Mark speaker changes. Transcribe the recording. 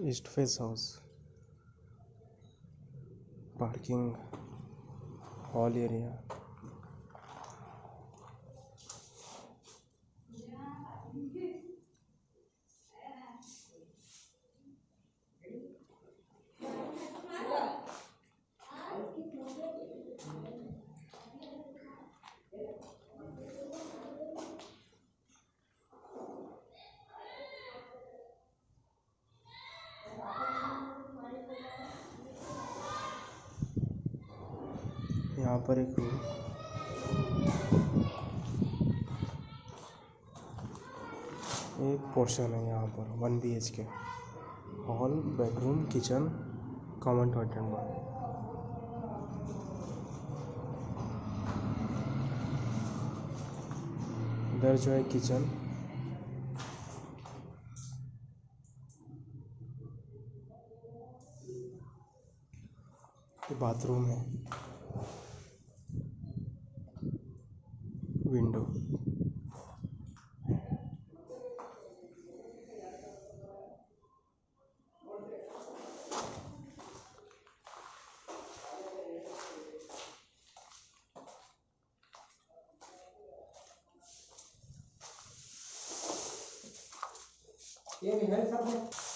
Speaker 1: East face house, parking, hall area. यहाँ पर एक पोर्शन है, यहाँ पर 1 BHK, hall, bedroom, kitchen, common toilet and bath. इधर जो है किचन, बाथरूम है, विंडो। ये भी है सब।